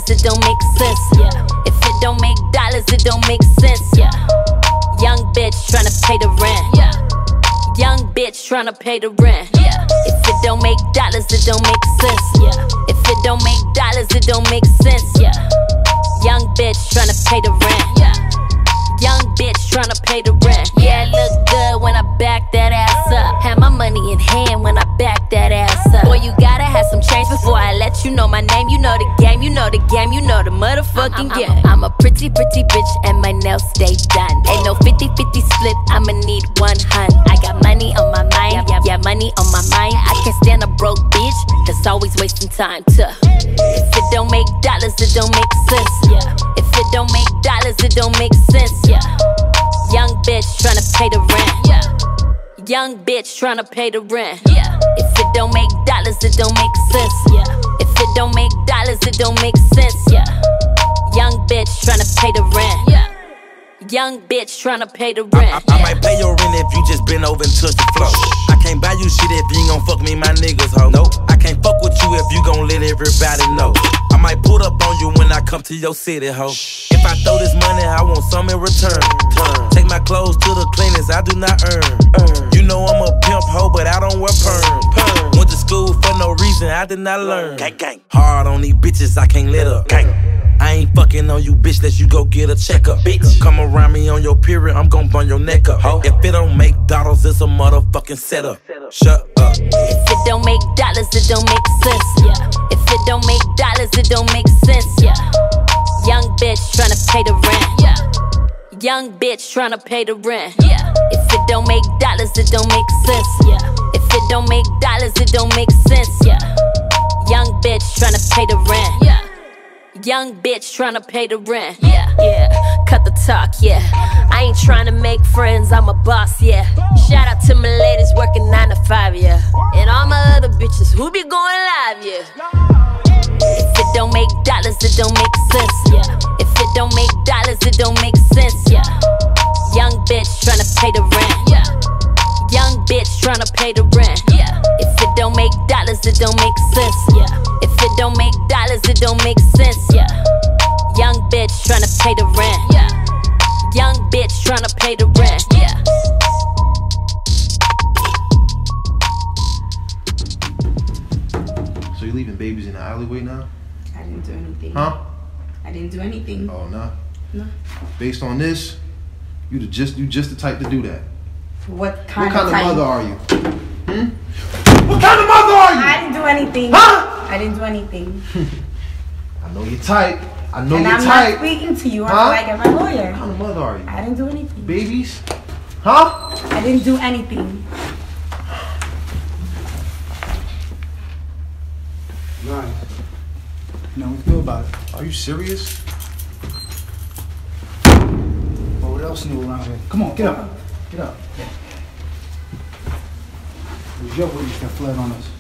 it don't make sense. If it don't make dollars, it don't make sense. Young bitch tryna pay the rent. Young bitch tryna pay the rent. If it don't make dollars, it don't make sense. If it don't make dollars, it don't make sense. Young bitch tryna pay the rent. Young bitch tryna pay the rent. Yeah, it look good when I back that ass up. Have my money in hand when I back that ass up. Boy, you gotta have some change before I let you know my name. You know the game, you know the game, you know the motherfucking game. I'm a pretty bitch and my nails stay done. Ain't no 50-50 split, I'ma need 100. I got money on my mind, yeah, money on my mind. I can't stand a broke bitch that's always wasting time too. If it don't make dollars, it don't make sense. If it don't make dollars, it don't make sense. Young bitch tryna pay the rent. Young bitch tryna pay the rent. If it don't make dollars, it don't make sense. If it don't make dollars, it don't make sense. Young bitch tryna pay the rent. Young bitch tryna pay the rent. I might pay your rent if you just bend over and touch the floor. I can't buy you shit if you ain't gon' fuck me, my niggas, ho. Nope. I can't fuck with you if you gon' let everybody know. I might pull up on you when I come to your city, ho. If I throw this money, I want some in return. Take my clothes to the cleaners, I do not earn. You know I'm a pimp, ho, but I don't wear perm. Went to school for no reason, I did not learn. Hard on these bitches, I can't let up. I ain't fucking on you, bitch, that you go get a checkup. Bitch, come around me on your period, I'm gon' burn your neck up. If it don't make dollars, it's a motherfucking setup. Shut up. If it don't make dollars, it don't make sense. If it don't make dollars, it don't make sense. Young bitch tryna pay the rent. Young bitch tryna pay the rent. If it don't make dollars, it don't make sense. If it don't make dollars, it don't make sense. Young bitch tryna pay the rent. Young bitch tryna pay the rent. Cut the talk, I ain't tryna make friends, I'm a boss, Shout out to my ladies working 9 to 5, and all my other bitches who be going live, If it don't make dollars, it don't make sense. If it don't make dollars, it don't make sense. Young bitch tryna pay the rent. Young bitch tryna pay the rent. If it don't make dollars, it don't make sense. If it don't make dollars, it don't make sense. Young bitch tryna pay the rent. Young bitch tryna pay the rent. So you leaving babies in the alleyway now? I didn't do anything. Huh? I didn't do anything. Oh, no? No. Based on this, you just the type to do that. What kind of type? mother are you? What kind of mother are you? I didn't do anything. Huh? I didn't do anything. I know your type. I know and your I'm type. not speaking to you until I get my lawyer. What kind of mother are you? I didn't do anything. Babies? Huh? I didn't do anything. Right. Now we feel about it. Are you serious? Well, what else new around here? Come on, get up. Get up. It was your witness that fled on us.